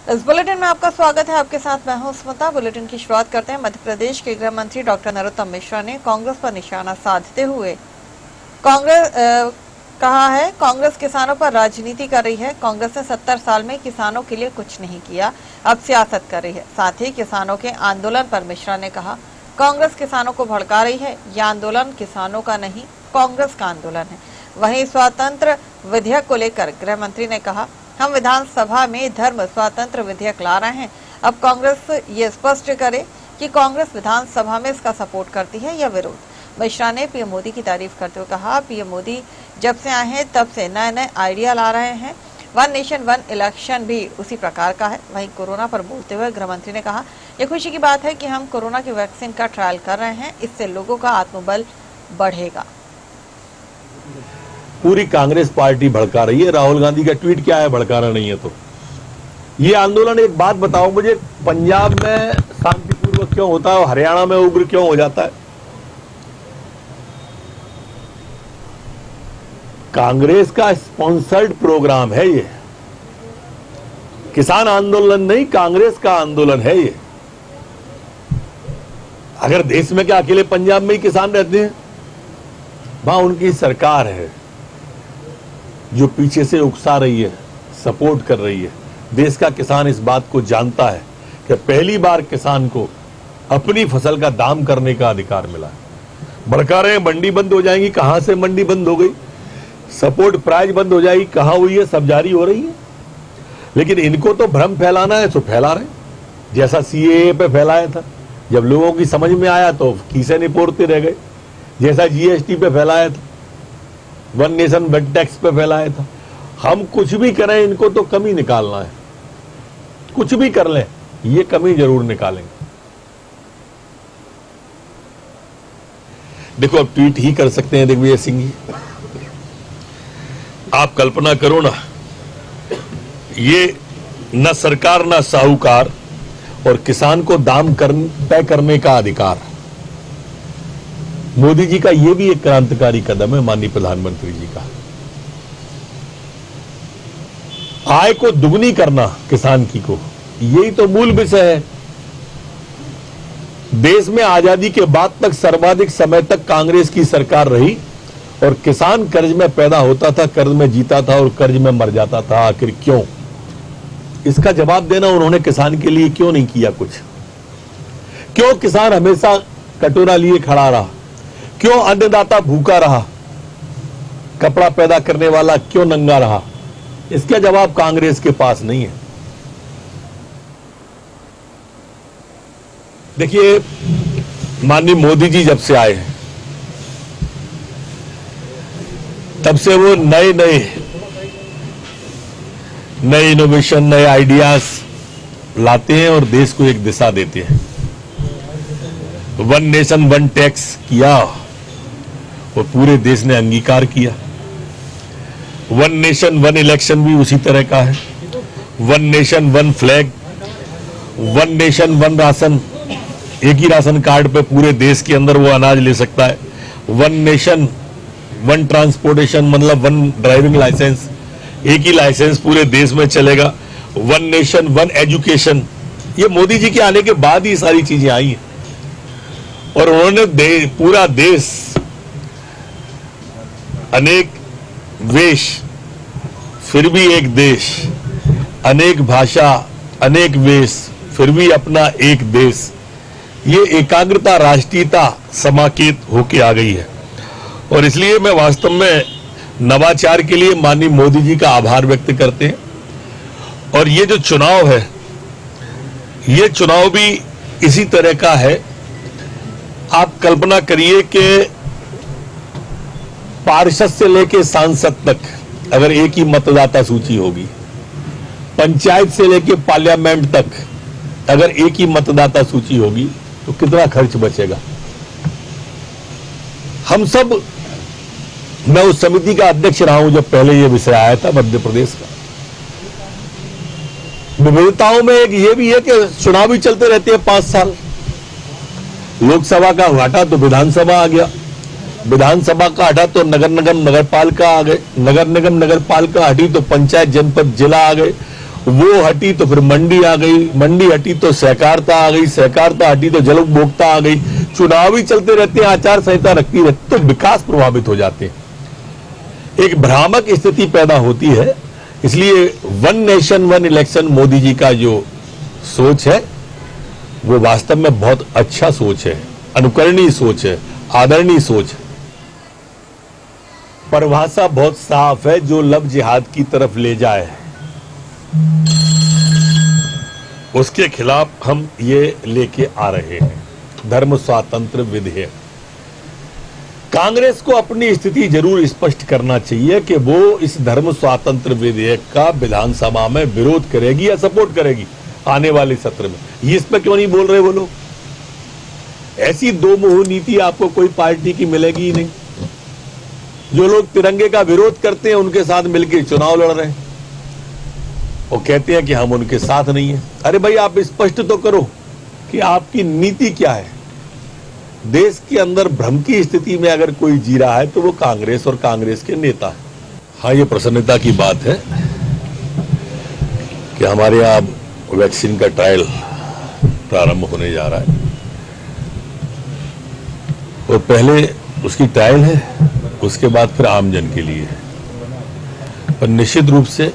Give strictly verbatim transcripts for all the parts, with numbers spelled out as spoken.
इस बुलेटिन में आपका स्वागत है। आपके साथ मैं हूं स्मिता। बुलेटिन की शुरुआत करते हैं। मध्य प्रदेश के गृह मंत्री डॉक्टर नरोत्तम मिश्रा ने कांग्रेस पर निशाना साधते हुए कांग्रेस आ, कहा है कांग्रेस किसानों पर राजनीति कर रही है। कांग्रेस ने सत्तर साल में किसानों के लिए कुछ नहीं किया, अब सियासत कर रही है। साथ ही किसानों के आंदोलन पर मिश्रा ने कहा कांग्रेस किसानों को भड़का रही है। यह आंदोलन किसानों का नहीं, कांग्रेस का आंदोलन है। वहीं स्वतंत्र विधेयक को लेकर गृह मंत्री ने कहा हम विधानसभा में धर्म स्वतंत्र विधेयक ला रहे हैं। अब कांग्रेस ये स्पष्ट करे कि कांग्रेस विधानसभा में इसका सपोर्ट करती है या विरोध। मिश्रा ने पीएम मोदी की तारीफ करते हुए कहा पीएम मोदी जब से आए हैं तब से नए नए आइडिया ला रहे हैं। वन नेशन वन इलेक्शन भी उसी प्रकार का है। वहीं कोरोना पर बोलते हुए गृह मंत्री ने कहा यह खुशी की बात है कि हम कोरोना की वैक्सीन का ट्रायल कर रहे हैं, इससे लोगों का आत्मबल बढ़ेगा। पूरी कांग्रेस पार्टी भड़का रही है। राहुल गांधी का ट्वीट क्या है, भड़काना नहीं है तो ये आंदोलन। एक बात बताओ मुझे, पंजाब में शांतिपूर्वक क्यों होता है और हरियाणा में उग्र क्यों हो जाता है? कांग्रेस का स्पॉन्सर्ड प्रोग्राम है ये। किसान आंदोलन नहीं, कांग्रेस का आंदोलन है ये। अगर देश में क्या अकेले पंजाब में ही किसान रहते हैं? वहां उनकी सरकार है जो पीछे से उकसा रही है, सपोर्ट कर रही है। देश का किसान इस बात को जानता है कि पहली बार किसान को अपनी फसल का दाम करने का अधिकार मिला है। भड़का रहे हैं मंडी बंद हो जाएंगी, कहां से मंडी बंद हो गई? सपोर्ट प्राइस बंद हो जाएगी, कहां हुई है? सब जारी हो रही है। लेकिन इनको तो भ्रम फैलाना है तो फैला रहे, जैसा सीएए पे फैलाया था। जब लोगों की समझ में आया तो कीसे निपोड़ते रह गए। जैसा जीएसटी पे फैलाया था, वन नेशन वन टैक्स पे फैलाया था। हम कुछ भी करें, इनको तो कमी निकालना है। कुछ भी कर लें, ये कमी जरूर निकालेंगे। देखो, अब ट्वीट ही कर सकते हैं दिग्विजय सिंह जी। आप कल्पना करो ना, ये न सरकार न साहूकार और किसान को दाम कर, तय करने का अधिकार। मोदी जी का यह भी एक क्रांतिकारी कदम है, माननीय प्रधानमंत्री जी का। आय को दुगनी करना किसान की को, यही तो मूल विषय है। देश में आजादी के बाद तक सर्वाधिक समय तक कांग्रेस की सरकार रही और किसान कर्ज में पैदा होता था, कर्ज में जीता था और कर्ज में मर जाता था। आखिर क्यों? इसका जवाब देना उन्होंने किसान के लिए क्यों नहीं किया कुछ? क्यों किसान हमेशा कटोरा लिए खड़ा रहा? क्यों अन्नदाता भूखा रहा? कपड़ा पैदा करने वाला क्यों नंगा रहा? इसका जवाब कांग्रेस के पास नहीं है। देखिए, माननीय मोदी जी जब से आए हैं तब से वो नए नए नए इनोवेशन, नए आइडियाज लाते हैं और देश को एक दिशा देते हैं। वन नेशन वन टैक्स किया और पूरे देश ने अंगीकार किया। वन नेशन वन इलेक्शन भी उसी तरह का है। One nation one flag, one nation one ration, एक ही राशन कार्ड पे पूरे देश के अंदर वो अनाज ले सकता है। वन नेशन वन ट्रांसपोर्टेशन, मतलब वन ड्राइविंग लाइसेंस, एक ही लाइसेंस पूरे देश में चलेगा। वन नेशन वन एजुकेशन, ये मोदी जी के आने के बाद ही सारी चीजें आई हैं। और उन्होंने दे, पूरा देश अनेक वेश फिर भी एक देश, अनेक भाषा अनेक वेश फिर भी अपना एक देश, ये एकाग्रता, राष्ट्रीयता समाकेत होके आ गई है। और इसलिए मैं वास्तव में नवाचार के लिए माननीय मोदी जी का आभार व्यक्त करते हैं। और ये जो चुनाव है, ये चुनाव भी इसी तरह का है। आप कल्पना करिए कि पार्षद से लेकर सांसद तक अगर एक ही मतदाता सूची होगी, पंचायत से लेकर पार्लियामेंट तक अगर एक ही मतदाता सूची होगी, तो कितना खर्च बचेगा? हम सब, मैं उस समिति का अध्यक्ष रहा हूं जब पहले यह विषय आया था मध्य प्रदेश का। विविधताओं में एक ये भी है कि चुनाव भी चलते रहते हैं पांच साल। लोकसभा का हटा तो विधानसभा आ गया, विधानसभा का हटा तो नगर निगम नगर पालिका आ गए, नगर निगम नगर पालिका हटी तो पंचायत जनपद जिला आ गए, वो हटी तो फिर मंडी आ गई, मंडी हटी तो सहकारिता आ गई, सहकारिता हटी तो जल उपभोक्ता आ गई। चुनाव ही चलते रहते हैं, आचार संहिता रखती रहती, तो विकास प्रभावित हो जाते हैं। एक भ्रामक स्थिति पैदा होती है। इसलिए one nation one election Modi ji का जो सोच है वो वास्तव में बहुत अच्छा सोच है, अनुकरणीय सोच है, आदरणीय सोच है। परिभाषा बहुत साफ है, जो लव जिहाद की तरफ ले जाए उसके खिलाफ हम ये लेके आ रहे हैं धर्म स्वातंत्र विधेयक। कांग्रेस को अपनी स्थिति जरूर स्पष्ट करना चाहिए कि वो इस धर्म स्वातंत्र विधेयक का विधानसभा में विरोध करेगी या सपोर्ट करेगी आने वाले सत्र में। ये इस पर क्यों नहीं बोल रहे वो लोग? ऐसी दो मुंह नीति आपको कोई पार्टी की मिलेगी ही नहीं। जो लोग तिरंगे का विरोध करते हैं उनके साथ मिलकर चुनाव लड़ रहे हैं, वो कहते हैं कि हम उनके साथ नहीं हैं। अरे भाई, आप स्पष्ट तो करो कि आपकी नीति क्या है। देश के अंदर भ्रम की स्थिति में अगर कोई जी रहा है तो वो कांग्रेस और कांग्रेस के नेता है। हाँ, ये प्रसन्नता की बात है कि हमारे यहाँ वैक्सीन का ट्रायल प्रारंभ होने जा रहा है। और पहले उसकी ट्रायल है, उसके बाद फिर आमजन के लिए है। पर निश्चित रूप से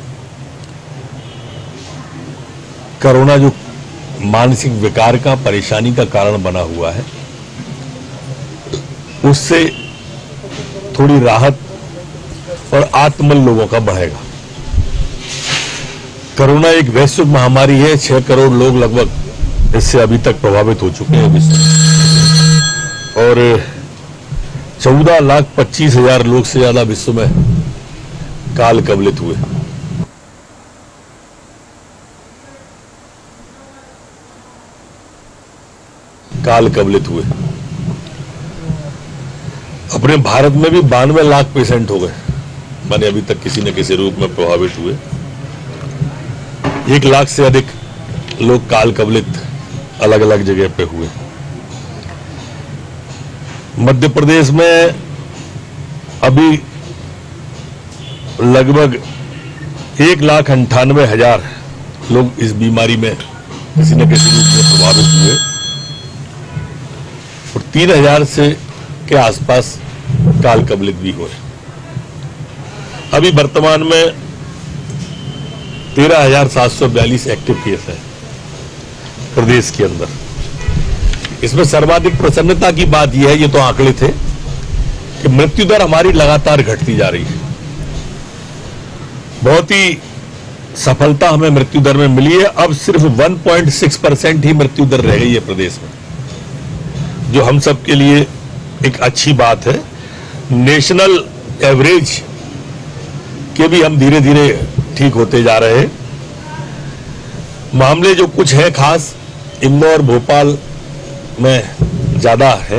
कोरोना जो मानसिक विकार का, परेशानी का कारण बना हुआ है, उससे थोड़ी राहत और आत्मबल लोगों का बढ़ेगा। कोरोना एक वैश्विक महामारी है। छह करोड़ लोग लगभग इससे अभी तक प्रभावित हो चुके हैं विश्व में, और चौदह लाख पच्चीस हजार लोग से ज्यादा विश्व में काल कवलित हुए। काल कवलित हुए अपने भारत में भी बानवे लाख पेशेंट हो गए, माने अभी तक किसी न किसी रूप में प्रभावित हुए। एक लाख से अधिक लोग काल कवलित अलग अलग जगह पे हुए। मध्य प्रदेश में अभी लगभग एक लाख अंठानवे हजार लोग इस बीमारी में किसी न किसी रूप में प्रभावित हुए और तीन हजार से के आसपास काल कवलित भी हुए। अभी वर्तमान में तेरह हजार सात सौ बयालीस एक्टिव केस है प्रदेश के अंदर। इसमें सर्वाधिक प्रसन्नता की बात यह है, ये तो आंकड़े थे, कि मृत्यु दर हमारी लगातार घटती जा रही है। बहुत ही सफलता हमें मृत्यु दर में मिली है। अब सिर्फ एक पॉइंट छह परसेंट ही मृत्यु दर रह गई है प्रदेश में, जो हम सब के लिए एक अच्छी बात है। नेशनल एवरेज के भी हम धीरे धीरे ठीक होते जा रहे हैं। मामले जो कुछ है खास इंदौर, भोपाल में ज्यादा है,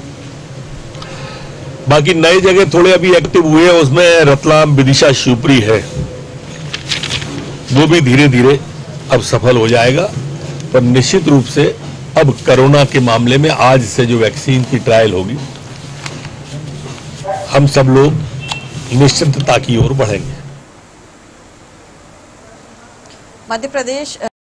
बाकी नई जगह थोड़े अभी एक्टिव हुए हैं। उसमें रतलाम, विदिशा, शिवपुरी है, वो भी धीरे धीरे अब सफल हो जाएगा। पर निश्चित रूप से अब कोरोना के मामले में आज से जो वैक्सीन की ट्रायल होगी, हम सब लोग निश्चिंतता की ओर बढ़ेंगे। मध्य प्रदेश